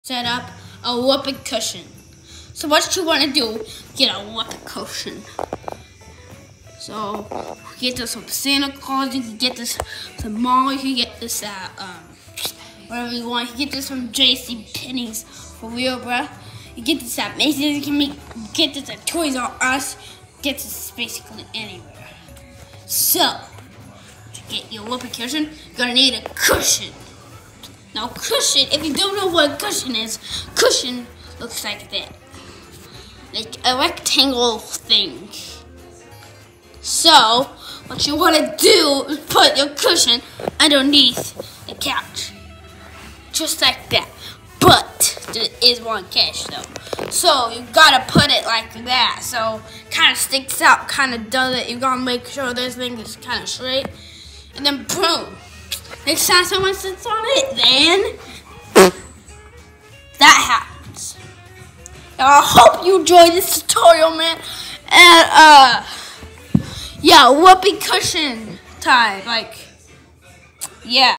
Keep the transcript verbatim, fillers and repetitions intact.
set up a whoopee cushion. So what you want to do, get a whoopee cushion. So get this from Santa Claus, you can get this from the mall, you can get this at um, wherever you want. You can get this from J C Penney's, for real, bruh. You get this at Macy's, you can make, get this at Toys R Us, get this basically anywhere. So, to get your whoopee cushion, you're gonna need a cushion. Now cushion, if you don't know what a cushion is, cushion looks like that. Like a rectangle thing. So, what you want to do is put your cushion underneath the couch. Just like that. But, there is one catch though. So, you gotta put it like that. So, kind of sticks out, kind of does it. You gotta make sure this thing is kind of straight. And then boom. Next time someone sits on it, then that happens. Now, I hope you enjoyed this tutorial, man. And, uh, yeah, whoopee cushion time. Like, yeah.